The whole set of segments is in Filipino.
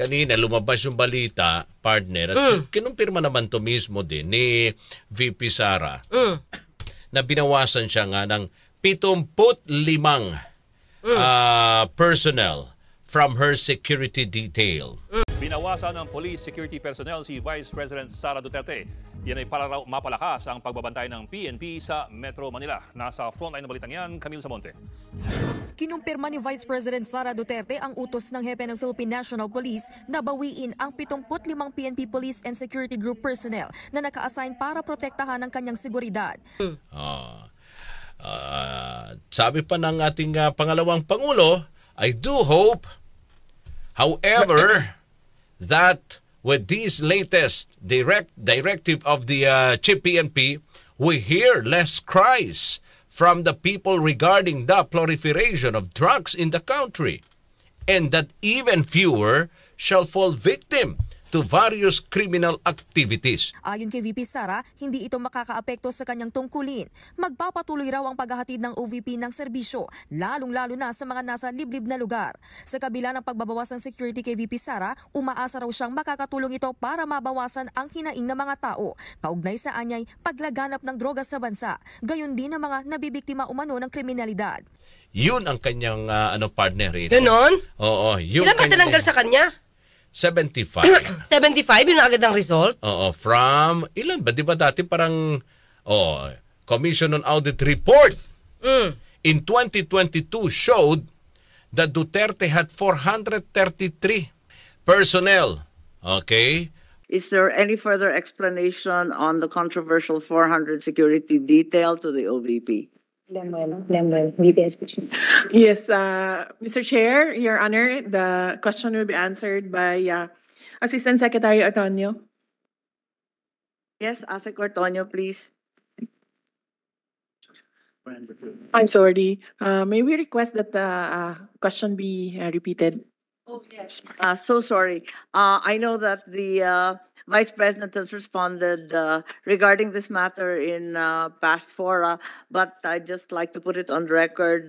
kanina lumabas yung balita, partner, at kinumpirma naman to mismo din ni VP Sara na binawasan siya nga ng 75 personnel from her security detail. Binawasan ng police security personnel si Vice President Sara Duterte. Yan ay para raw mapalakas ang pagbabantay ng PNP sa Metro Manila. Nasa frontline ng balitang yan, Camille Samonte. Kinumpirma ni Vice President Sara Duterte ang utos ng hepe ng Philippine National Police na bawiin ang 75 PNP Police and Security Group personnel na naka-assign para protektahan ang kanyang seguridad. Sabi pa ng ating pangalawang Pangulo, I do hope, however, that with this latest directive of the Chief PNP, we hear less cries from the people regarding the proliferation of drugs in the country, and that even fewer shall fall victim to various criminal activities. Ayon kay VP Sara, hindi ito makakaapekto sa kanyang tungkulin. Magpapatuloy raw ang paghahatid ng OVP ng serbisyo, lalong-lalo na sa mga nasa liblib na lugar. Sa kabila ng pagbabawas ng security kay VP Sara, umaasa raw siyang makakatulong ito para mabawasan ang hinaing ng mga tao, kaugnay sa anyay paglaganap ng droga sa bansa, gayon din ang mga nabibiktima umano ng kriminalidad. Yun ang kanyang partner rin. Ganon? Oo. Ilan ba tinanggal sa kanya? 75. 75 yun agad ang result? Oo, from, ilan ba? Di ba dati parang, Commission on Audit Report in 2022 showed that Duterte had 433 personnel. Okay? Is there any further explanation on the controversial 400 security detail to the OVP? Yes, Mr. Chair, Your Honor, the question will be answered by Assistant Secretary Antonio. Yes, Asek Ortonio, please. I'm sorry. May we request that the question be repeated? Oh, yes. So sorry. I know that the Vice President has responded regarding this matter in past fora, but I'd just like to put it on record.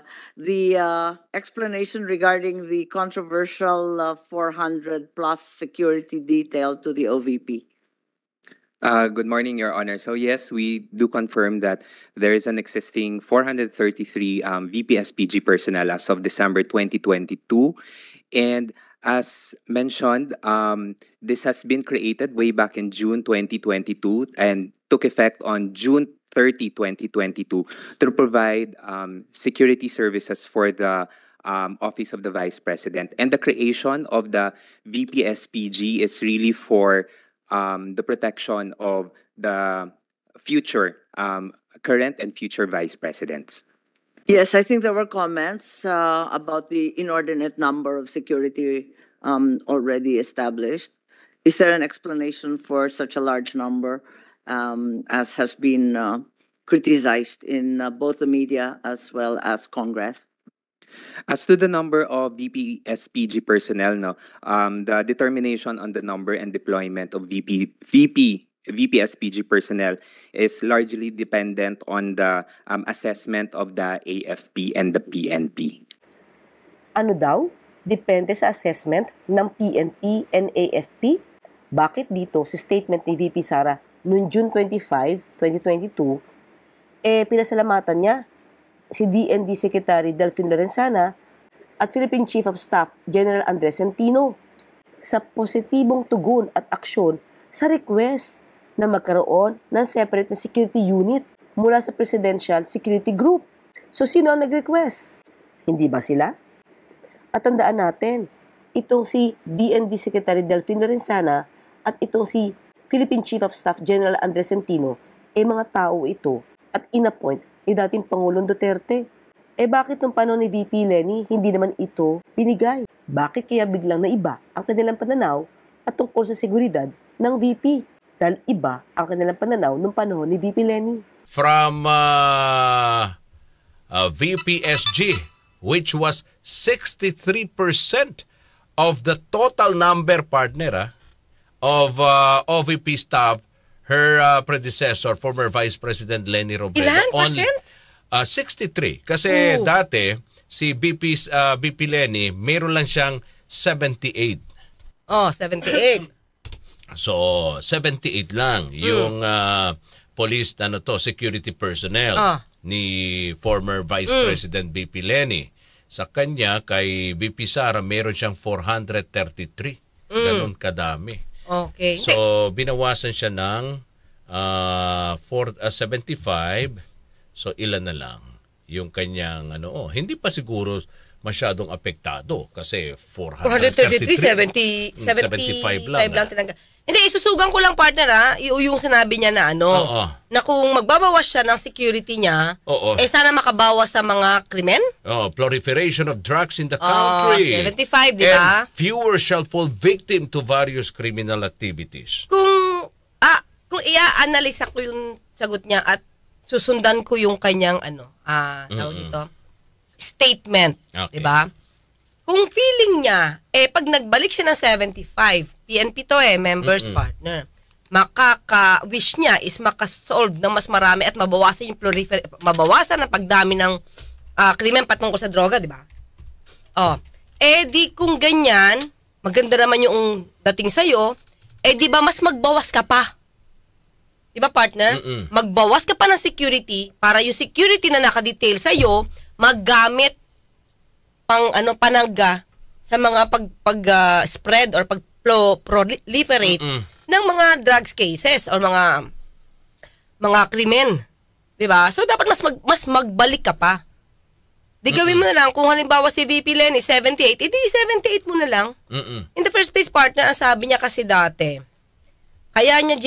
The explanation regarding the controversial 400-plus security detail to the OVP. Good morning, Your Honor. So yes, we do confirm that there is an existing 433 VP-SPG personnel as of December 2022. And as mentioned, this has been created way back in June 2022 and took effect on June 30, 2022 to provide security services for the Office of the Vice President. And the creation of the VP-SPG is really for the protection of the future, current and future Vice Presidents. Yes, I think there were comments about the inordinate number of security already established. Is there an explanation for such a large number as has been criticized in both the media as well as Congress? As to the number of VP-SPG personnel, the determination on the number and deployment of VP-SPG personnel is largely dependent on the assessment of the AFP and the PNP. Ano daw? Depende sa assessment ng PNP and AFP? Bakit dito sa statement ni VP Sara noong June 25, 2022, pinasalamatan niya si DND Secretary Delfin Lorenzana at Philippine Chief of Staff General Andres Centino sa positibong tugon at aksyon sa request na magkaroon ng separate na security unit mula sa Presidential Security Group. So sino ang nag-request? Hindi ba sila? At tandaan natin, itong si DND Secretary Delfin Lorenzana at itong si Philippine Chief of Staff General Andres Centino, mga tao ito at inappoint ni dating Pangulong Duterte. Bakit nung panahon ni VP Leni, hindi naman ito binigay? Bakit kaya biglang naiba ang kanilang pananaw at tungkol sa seguridad ng VP? Dahil iba ang kanilang pananaw nung panahon ni VP Leni. From VPSG, which was 63% of the total number, partner, of OVP staff, her predecessor, former Vice President Leni Robredo. Ilan percent? 63. Kasi dati, si BP Leni, meron lang siyang 78. Oh, 78. So, 78 lang yung police, security personnel ni former Vice President VP Leni. Sa kanya, kay VP Sara, meron siyang 433. Ganon kadami. Okay. So, binawasan siya ng 75. So, ilan na lang yung kanyang, hindi pa siguro masyadong apektado kasi 433, 75 lang tinanggal. Hindi, isusugan ko lang partner yung sinabi niya na na kung magbabawas siya ng security niya, sana makabawas sa mga krimen. Proliferation of drugs in the country. 75, di ba? And fewer shall fall victim to various criminal activities. Kung i-analyze ko yung sagot niya at susundan ko yung kanyang dito, statement, okay. di ba? Kung feeling niya, pag nagbalik siya ng 75, PNP to members partner, makaka-wish niya is makasolve ng mas marami at mabawasan yung mabawasan ang pagdami ng krimen patungkol sa droga, di ba? Di kung ganyan, maganda naman yung dating sa'yo, di ba mas magbawas ka pa? Di ba partner? Magbawas ka pa ng security para yung security na nakadetail sa'yo, maggamit panangga sa mga pag-spread or pag-proliferate ng mga drugs cases or mga krimen. 'Di ba? So dapat mas magbalik ka pa. Di gawin mo na lang kung halimbawa si VP Leni 78, edi 78 mo na lang. In the first place partner, ang sabi niya kasi dati, kaya niya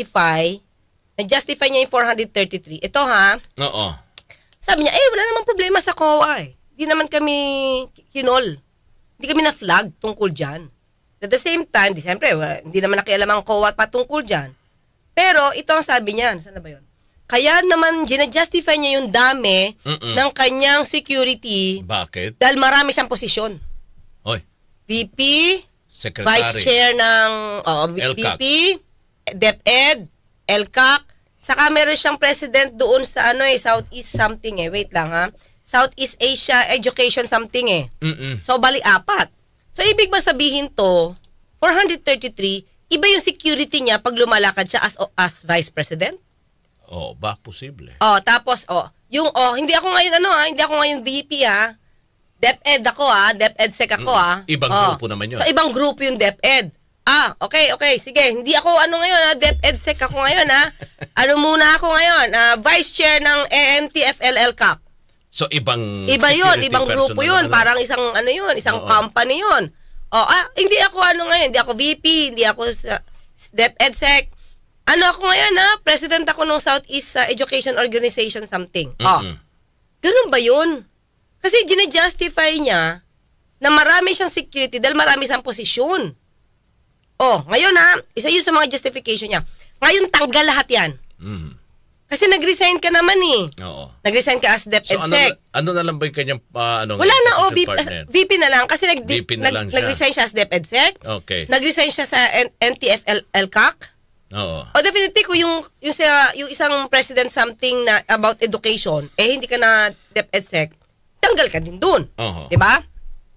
na-justify niya yung 433. Ito Oo. Sabi niya, wala namang problema sa COA Di naman kami kinol. Hindi kami na-flag tungkol dyan. At the same time, siyempre, hindi naman nakialam ang COA patungkol dyan. Pero ito ang sabi niya. Saan na ba yun? Kaya naman, gina-justify niya yung dami ng kanyang security. Bakit? Dahil marami siyang posisyon. Oy. VP, Secretary. Vice Chair ng LCAC. VP, DepEd, LCAC. Saka meron siyang president doon sa Southeast something Wait lang Southeast Asia Education something So, bali 4. So, ibig ba sabihin to, 433, iba yung security niya pag lumalakad siya as Vice President? Posible. Tapos, hindi ako ngayon VP DepEd ako DepEd-Sec ako Ibang grupo naman yun. So, ibang grupo yung DepEd. Okay, sige. Hindi ako ngayon DepEd-Sec ako ngayon muna ako ngayon? Vice Chair ng ANTFL-LCAC. So, iba yun, ibang grupo yun. Parang isang isang company yun. Hindi ako ngayon, hindi ako VP, hindi ako DepEd-Sec. Ako ngayon President ako ng Southeast Education Organization something. Ganun ba yun? Kasi gina-justify niya na marami siyang security dahil marami siyang posisyon. Ngayon isa yun sa mga justification niya. Ngayon tanggal lahat yan. Kasi nag-resign ka naman Oo. Nag-resign ka as DepEd-Sec. Ano na lang ba yung kanyang wala na VP na lang kasi nag-resign siya as DepEd-Sec. Okay. Nag-resign siya sa NTF-LCAC. Oo. Definitely kung yung isang president something na about education, hindi ka na DepEd-Sec, tanggal ka din dun. 'Di ba?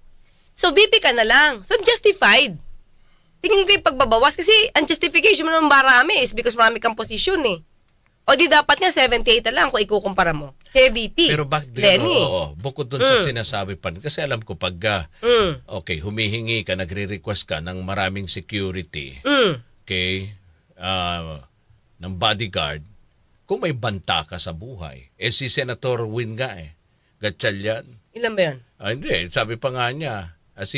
So VP ka na lang. So justified. Tingin ko yung pagbabawas kasi ang justification mo ng marami is because marami kang posisyon di dapat nga 78 na lang kung ikukumpara mo. Kay VP. Pero bakit Leni? Bukod dun sa sinasabi pa, kasi alam ko pag humihingi ka, nagre-request ka ng maraming security, okay, ng bodyguard, kung may banta ka sa buhay, si Senator Win nga Gatchalian. Ilan ba yun? Hindi, sabi pa nga niya,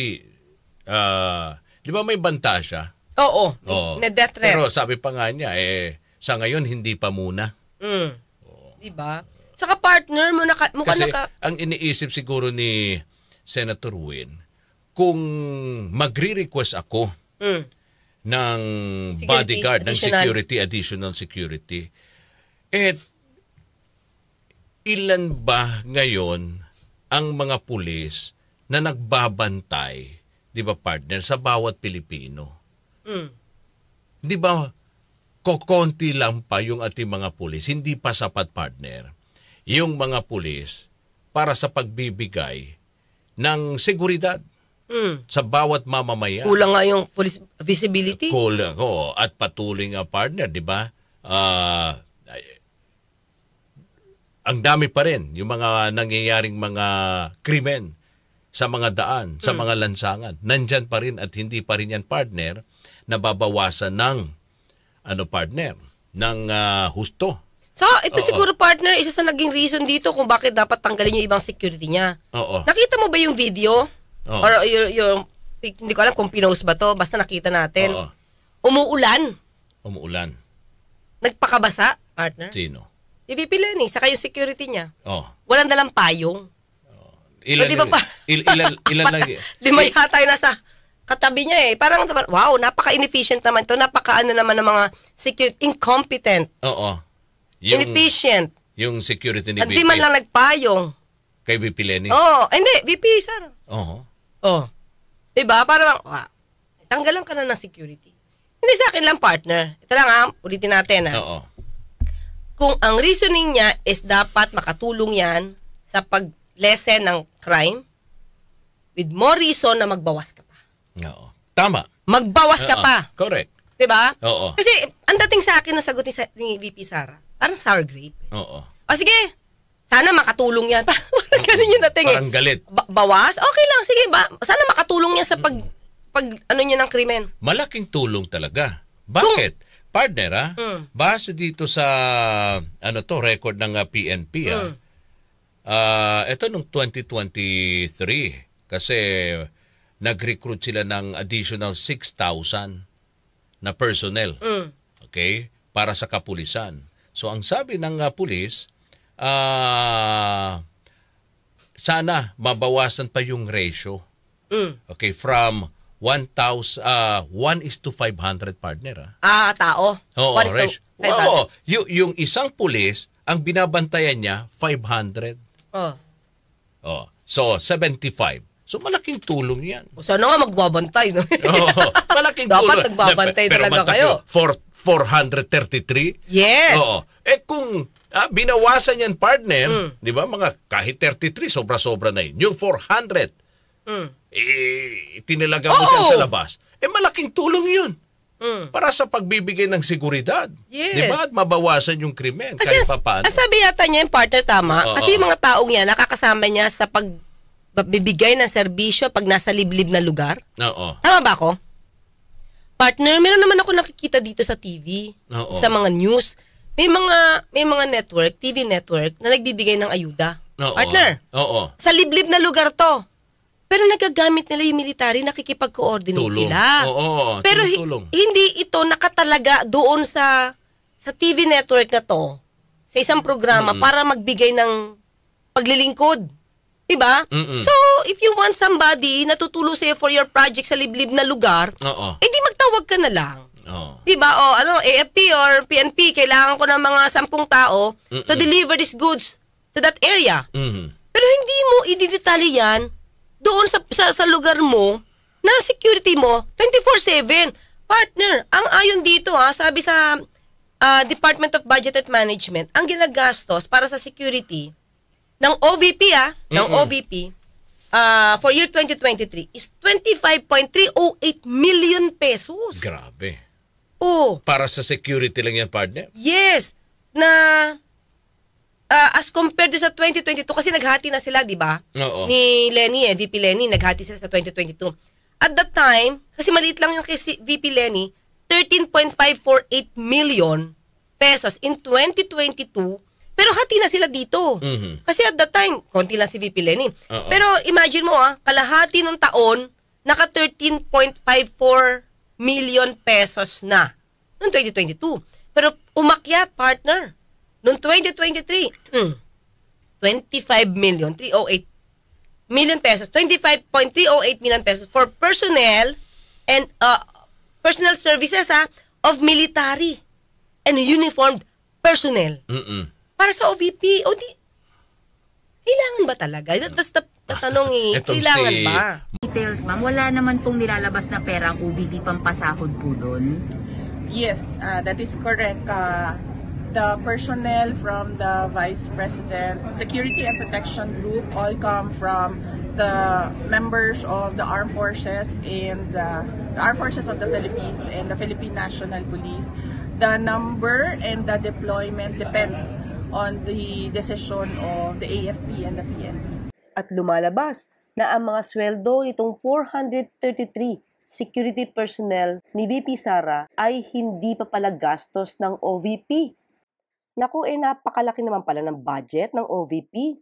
di ba may banta siya? Oo. Na death threat. Pero sabi pa nga niya, sa ngayon, hindi pa muna. Diba? Saka partner mo, kasi ang iniisip siguro ni Senator Win, kung magre-request ako ng bodyguard, ng additional security, ilan ba ngayon ang mga pulis na nagbabantay, di ba partner, sa bawat Pilipino? Di ba, kokonti lang pa yung ating mga pulis, hindi pa sapat partner, yung mga pulis para sa pagbibigay ng seguridad sa bawat mamamayan. Kulang nga yung police visibility. Kulang, at patuloy nga partner, di ba? Ang dami pa rin yung mga nangyayaring mga krimen sa mga daan, sa mga lansangan. Nandyan pa rin at hindi pa rin yan partner nababawasan ng partner ng husto. So, ito siguro partner, isa sa naging reason dito kung bakit dapat tanggalin yung ibang security niya. Nakita mo ba yung video? Or yung hindi ko alam kung pinost ba to, basta nakita natin. Umuulan. Nagpakabasa, partner. Sino? Si VP Lenny, saka yung security niya. Walang dalang payong. Ilan lang? 5 yata yung nasa katabi niya eh. Parang, wow, napaka-inefficient naman to. Napaka-ano naman ng mga security, incompetent. Inefficient. Yung security ni VP. Hindi man lang nagpayong. Kay VP Lenny? Hindi, VP Sara. Diba? Parang, tanggalan ka na ng security. Hindi sa akin lang, partner. Ito lang ulitin natin Kung ang reasoning niya is dapat makatulong yan sa pag-lessen ng crime, with more reason na magbawas ka pa. Tama. Magbawas ka pa. Correct. Diba? Kasi ang dating sa akin na sagot ni VP Sara, parang sour grape. Sige, sana makatulong yan. Parang ganun yung dating Parang galit. Bawas? Okay lang, sige. Sana makatulong yan sa pag niya ng krimen. Malaking tulong talaga. Bakit? Partner, base dito sa record ng PNP, ito nung 2023 kasi nag-recruit sila ng additional 6,000 na personnel. Okay? Para sa kapulisan. So ang sabi ng pulis, sana mabawasan pa yung ratio. Okay, from 1:500 partner. Tao. 1:500. Yung isang pulis, ang binabantayan niya 500. So 75. So malaking tulong 'yan. Sana nga magbabantay, no? Malaking tulong. Dapat nagbabantay talaga kayo. 433? Yes. Kung binawasan yan partner, di ba, mga kahit 33, sobra-sobra na yun. Yung 400, tinalaga mo dyan sa labas, malaking tulong yun. Para sa pagbibigay ng seguridad. Yes. Di ba? At mabawasan yung krimen. Kasi kahit papaano. sabi yata niya yung partner, tama? Kasi yung mga taong yan, nakakasama niya sa pagbibigay ng serbisyo pag nasa liblib na lugar. Tama ba ako? Partner, meron naman ako nakikita dito sa TV, sa mga news. May mga network, TV network, na nagbibigay ng ayuda. Partner, sa liblib na lugar to. Pero nagagamit nila yung military, nakikipag-coordinate sila. Pero hindi ito nakatalaga doon sa TV network na to, sa isang programa para magbigay ng paglilingkod. Diba? So, if you want somebody na tutulong sa'yo for your project sa liblib na lugar, di magtawag ka na lang. Diba? AFP or PNP, kailangan ko ng mga 10 tao to deliver these goods to that area. Pero hindi mo ididetali yan doon sa lugar mo na security mo 24/7. Partner, ang ayon dito sabi sa Department of Budget and Management, ang ginagastos para sa security ng OVP for year 2023 is 25.308 million pesos. Grabe. Para sa security lang yan, partner? Yes. Na as compared sa 2022, kasi naghati na sila, di ba? Ni Lenny, VP Lenny, naghati sila sa 2022. At that time, kasi maliit lang yung kay VP Lenny, 13.548 million pesos in 2022. Pero hati na sila dito. Kasi at that time, konti lang si VP Lenny. Pero imagine mo kalahati nung taon, naka 13.54 million pesos na noong 2022. Pero umakyat, partner. Noong 2023, 25 million, 308 million pesos, 25.308 million pesos for personnel and personal services of military and uniformed personnel. Para sa OVP, kailangan ba talaga? That's the tanong kailangan ba? Details, ma'am. Wala naman pong nilalabas na pera ang OVP pampasahod po doon? Yes, that is correct. The personnel from the Vice President Security and Protection Group all come from the members of the armed forces and the armed forces of the Philippines and the Philippine National Police. The number and the deployment depends on the decision of the AFP and the PNP. At lumalabas na ang mga sweldo nitong 433 security personnel ni VP Sara ay hindi pa pala gastos ng OVP. Naku, napakalaki naman pala ng budget ng OVP.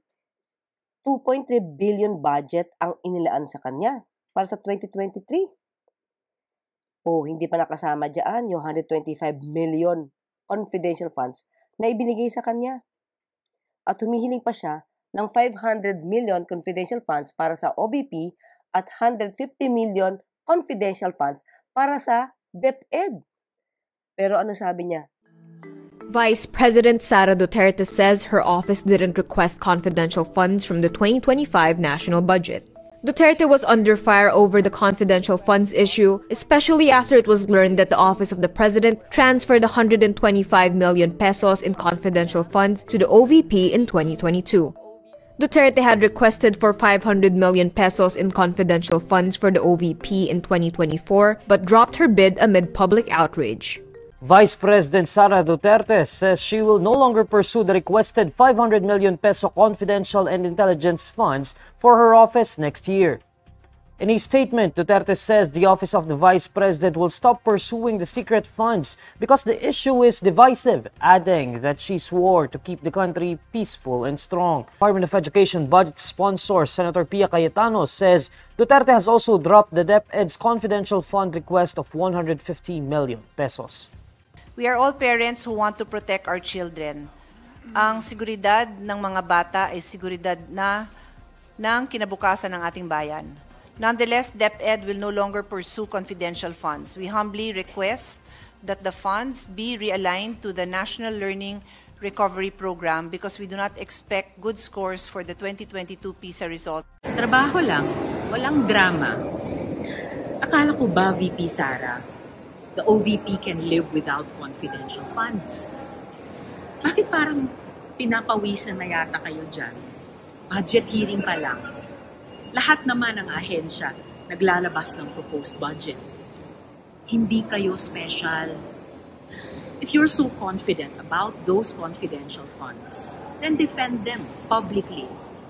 2.3 billion budget ang inilaan sa kanya para sa 2023. Hindi pa nakasama dyan yung 125 million confidential funds na ibinigay sa kanya. At humihiling pa siya ng 500 million confidential funds para sa OVP at 150 million confidential funds para sa DepEd. Pero ano sabi niya? Vice President Sara Duterte says her office didn't request confidential funds from the 2025 national budget. Duterte was under fire over the confidential funds issue, especially after it was learned that the office of the president transferred 125 million pesos in confidential funds to the OVP in 2022. Duterte had requested for 500 million pesos in confidential funds for the OVP in 2024, but dropped her bid amid public outrage. Vice President Sara Duterte says she will no longer pursue the requested 500 million peso confidential and intelligence funds for her office next year. In a statement, Duterte says the office of the Vice President will stop pursuing the secret funds because the issue is divisive, adding that she swore to keep the country peaceful and strong. Department of Education budget sponsor Senator Pia Cayetano says Duterte has also dropped the DepEd's confidential fund request of 150 million pesos. We are all parents who want to protect our children. Ang seguridad ng mga bata ay seguridad ng kinabukasan ng ating bayan. Nonetheless, DepEd will no longer pursue confidential funds. We humbly request that the funds be realigned to the National Learning Recovery Program because we do not expect good scores for the 2022 PISA result. Trabaho lang, walang drama. Akala ko ba, VP Sara, the OVP can live without confidential funds? Bakit parang pinapawisan na yata kayo dyan? Budget hearing pa lang. Lahat naman ng ahensya naglalabas ng proposed budget. Hindi kayo special. If you're so confident about those confidential funds, then defend them publicly.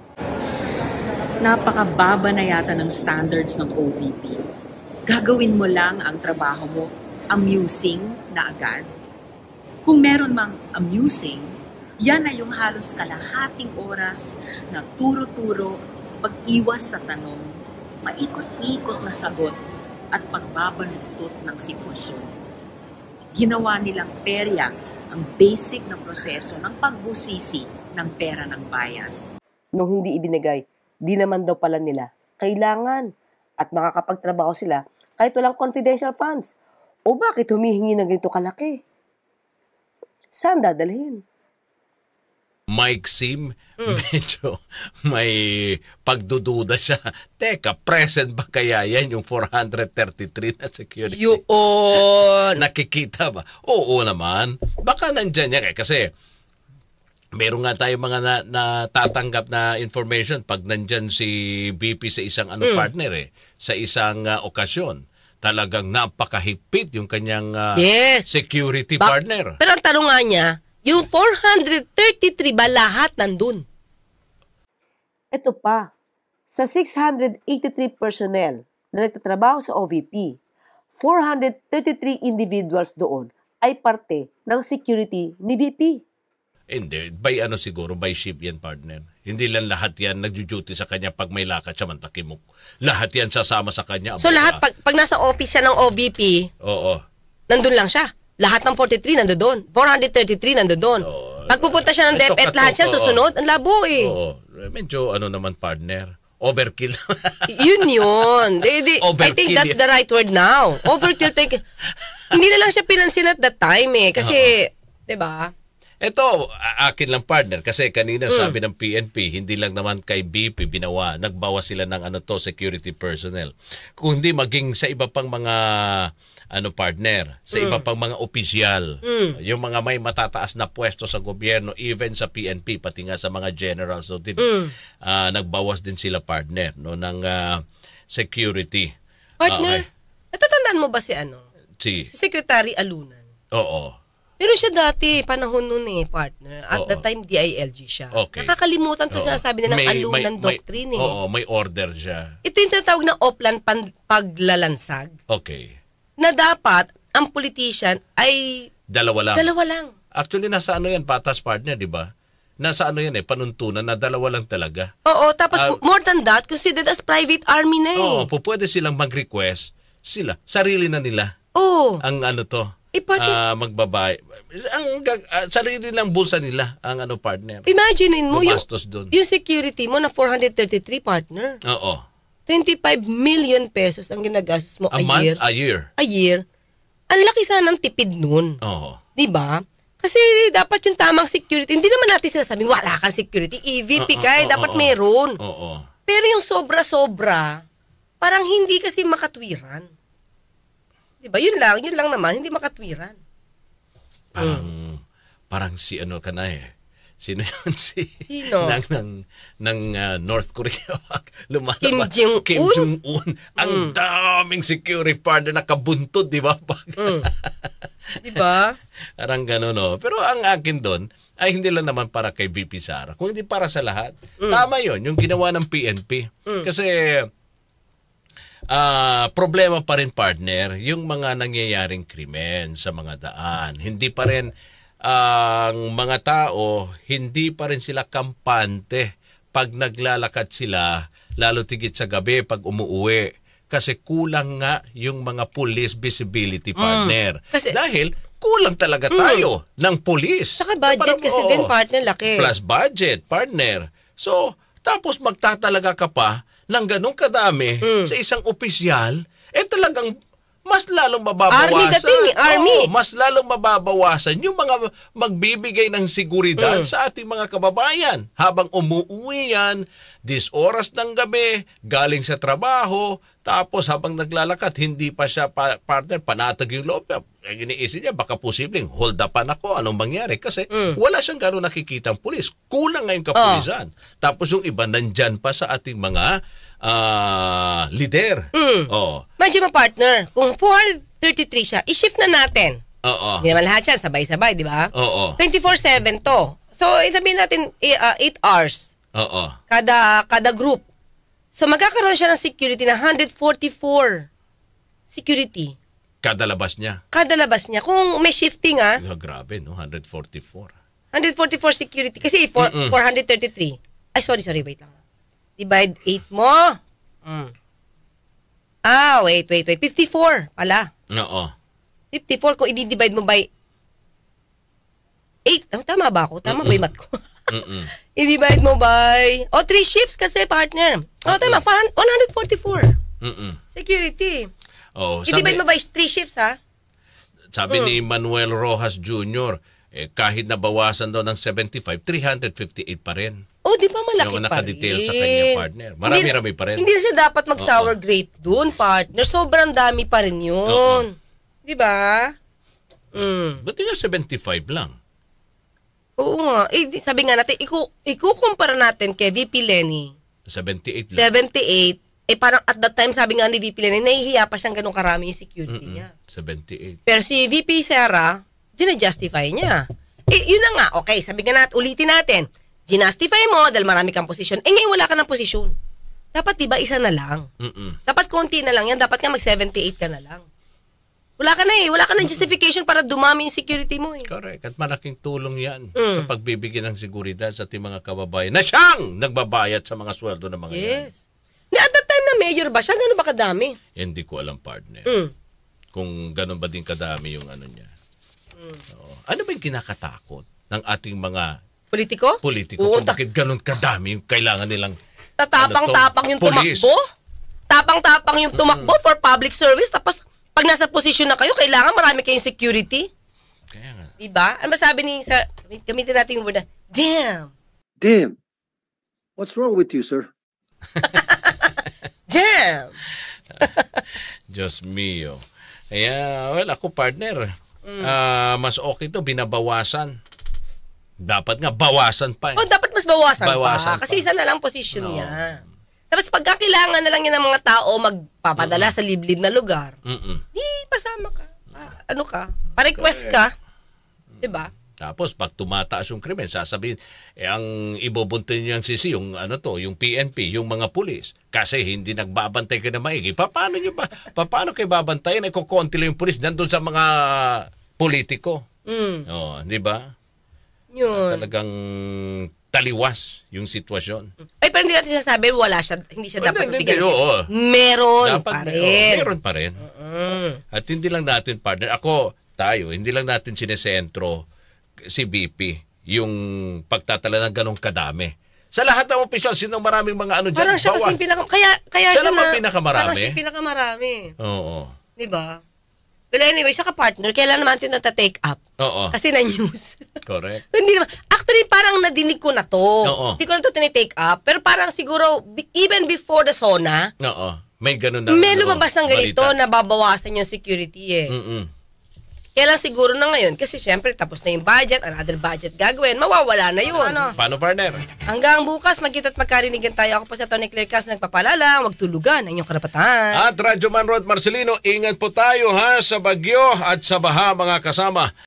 Napakababa na yata ng standards ng OVP. Gagawin mo lang ang trabaho mo amusing na agad. Kung meron mang amusing, yan ay yung halos kalahating oras na turo-turo, pag-iwas sa tanong, paikot-ikot na sagot at pagbabaluktot ng sitwasyon. Ginawa nilang perya ang basic na proseso ng pagbusisi ng pera ng bayan. Nung hindi ibinigay, di naman daw pala nila kailangan at makakapagtrabaho sila kahit walang confidential funds. O bakit humihingi ng ganito kalaki? Saan dadalhin? Mike Sim, medyo may pagdududa siya. Teka, present ba kaya yan yung 433 na security? Yun! Nakikita ba? Oo naman. Baka nandyan yan kasi meron nga tayo mga natatanggap na information pag nandyan si BP sa isang partner sa isang okasyon. Talagang napakahigpit yung kanyang security partner. Pero ang tanong nga niya, yung 433 ba lahat nandun? Ito pa, sa 683 personnel na nagtatrabaho sa OVP, 433 individuals doon ay parte ng security ni VP. Hindi, by siguro, by ship yan, partner. Hindi lang lahat yan nagjo-duty sa kanya pag may lakad siya mantakimok. Lahat yan sasama sa kanya. So lahat, pag nasa office siya ng OVP, nandun lang siya. Lahat ng 43 nandun. 433 nandun. Pag pupunta siya ng DepEd, lahat siya susunod. Ang labo Medyo naman, partner. Overkill. Yun. I think that's the right word now. Overkill. Hindi na lang siya pinansin at that time kasi, di ba? Ito, akin lang partner kasi kanina sabi ng PNP, hindi lang naman kay BP nagbawa sila ng security personnel. Kundi maging sa iba pang mga partner, sa iba pang mga opisyal, yung mga may matataas na pwesto sa gobyerno, even sa PNP, pati nga sa mga generals, so nagbawas din sila partner ng security. Partner, natatandaan mo ba si Si Secretary Alunan? Oo. Pero siya dati, panahon nun partner. At that time, DILG siya. Okay. Nakakalimutan to sinasabi na ng Alunan Doctrine. Oo, may order siya. Ito yung tinatawag na Oplan paglalansag. Okay. Na dapat, ang politician ay... Dalawa lang. Dalawa lang. Actually, nasa yan, patas partner, di ba? Nasa yan panuntunan na dalawa lang talaga. Oo, tapos more than that, considered as private army na Oo, pwede silang mag-request. Sarili na nila. Oo. Ang magbabay. Sarili ng bulsa nila ang partner. Imagine mo yung security mo na 433 partner. Oo. 25 million pesos ang ginagastos mo a year. A year. A year. Ang laki sana ng tipid nun. Oo. 'Di ba? Kasi dapat yung tamang security. Hindi naman natin sinasabing wala kang security. EVP dapat meron. Oo. Pero yung sobra-sobra, parang hindi kasi makatwiran. Diba? Yun lang naman, hindi makatwiran. Parang si ka na Sino yun? Sino? ng North Korea. Kim Jong-un. Ang daming security partner nakabuntod, di ba? Di ba? Parang gano'n, no? Pero ang akin doon ay hindi lang naman para kay VP Sara, kung hindi para sa lahat. Tama yun, yung ginawa ng PNP. Kasi problema pa rin partner yung mga nangyayaring krimen sa mga daan. Hindi pa rin ang mga tao, hindi pa rin sila kampante pag naglalakad sila, lalo tigit sa gabi pag umuuwi. Kasi kulang nga yung mga police visibility partner. Dahil kulang talaga tayo ng police. Saka budget kasi din partner, laki. Plus budget partner. So, tapos magtatalaga ka pa ng ganong kadami sa isang opisyal, talagang mas lalong mababawasan. Army dating, army. Mas lalong mababawasan yung mga magbibigay ng seguridad sa ating mga kababayan. Habang umuwi yan, 10 oras ng gabi, galing sa trabaho, tapos habang naglalakad, hindi pa siya partner, panatag yung loob. Iniisip niya, baka posibleng hold upan ako. Anong mangyari? Kasi wala siyang gano'n nakikitang pulis. Kulang ngayon kapulisan. Tapos yung iba, nandyan pa sa ating mga leader. Imagine mo partner, kung 433 siya, i-shift na natin. Hindi naman lahat yan, sabay-sabay, di ba? 24/7 to. So, sabihin natin 8 hours. Kada group. So, magkakaroon siya ng security na 144 security. Kada labas niya? Kada labas niya. Kung may shifting grabe, no? 144. 144 security. Kasi 433. Ay, sorry, wait lang. Divide 8 mo. Wait. 54 pala. 54 kung i-divide mo by 8. Tama ba ako? Tama ba yung math ko? I-divide mo by 3 shifts kasi partner. Tama. 144. Security. I-divide mo by 3 shifts Sabi ni Manuel Rojas Jr., kahit nabawasan daw ng 75, 358 pa rin. Di ba malaki yung pa rin? Nakadetail sa kanya partner. Marami-rami pa rin. Hindi na siya dapat mag-sour grade dun, partner. Sobrang dami pa rin yun. Di ba? Ba't nga 75 lang? Oo nga. Sabi nga natin, ikukumpara natin kay VP Lenny. 78 lang. 78. Parang at that time, sabi nga ni VP Lenny, nahihiya pa siyang ganun karami yung security niya. 78. Pero si VP Sara, ginajustify niya. Yun na nga. Okay, sabi nga natin, ulitin natin. Ginastify mo dahil marami kang posisyon. Ngayon wala ka ng posisyon. Dapat diba isa na lang? Dapat konti na lang yan. Dapat nga mag-78 ka na lang. Wala ka na Wala ka ng justification para dumami yung security mo Correct. At malaking tulong yan sa pagbibigyan ng seguridad sa ating mga kababayan na siyang nagbabayad sa mga sweldo ng mga yan. Yes. At that time na mayor ba siya? Gano'n ba kadami? Hindi ko alam, partner. Kung gano'n ba din kadami yung niya. Ano ba yung kinakatakot ng ating mga politiko? Kung bakit ganun kadami yung kailangan nilang tatapang-tapang yung tumakbo? Tapang-tapang yung tumakbo for public service tapos pag nasa posisyon na kayo, kailangan marami kayong security? Kaya nga. Diba? Ano ba sabi ni Sir? Gamitin natin yung word na, damn! Damn! What's wrong with you, sir? Damn! Diyos mio. Kaya, well, ako partner. Mas okay to, binabawasan. Dapat nga, bawasan pa. Oh, dapat mas bawasan Bawasan pa. Kasi isa na lang position niya. Tapos pagka kailangan na lang niya ng mga tao magpapadala sa liblib na lugar, di pasama ka. Ano ka? Pa-request ka. Diba? Tapos pag tumataas yung krimen, sasabihin, ang ibubuntin niyang sisi, yung yung PNP, yung mga pulis. Kasi hindi nagbabantay ka na maigi. Paano kayo babantayan? Ay kukonti lang yung pulis nandun sa mga politiko. Oh, di ba? Yun. Talagang taliwas yung sitwasyon. Ay, pero hindi natin sasabi, hindi siya dapat mabigyan. Meron pa rin. Meron pa rin. At hindi lang natin, partner, hindi lang natin sinesentro si BP yung pagtatala ng ganong kadami. Sa lahat ng opisyal, sinong maraming mga dyan? Parang siya kasi kaya siya siya naman pinakamarami. Parang siya pinakamarami. Oo. Diba? Pero anyway, sa ka-partner, kailan naman natin take up? Oo. Kasi na-news. Correct. Hindi naman. Actually, parang nadinig ko na to. Oo. Hindi ko na to tinitake up. Pero parang siguro, even before the SONA, Oo. May ganun na. may lumabas ng ganito balita. na babawasan yung security eh. Kaya lang siguro na ngayon, kasi syempre tapos na yung budget, another budget gagawin, mawawala na yun. Paano, partner? Hanggang bukas, magkita at magkarinigan tayo. Ako po sa Tony Claire Cas, nagpapalala, huwag tulugan ang inyong karapatan. At Radyo Man Rod Marcelino, ingat po tayo ha sa bagyo at sa baha mga kasama.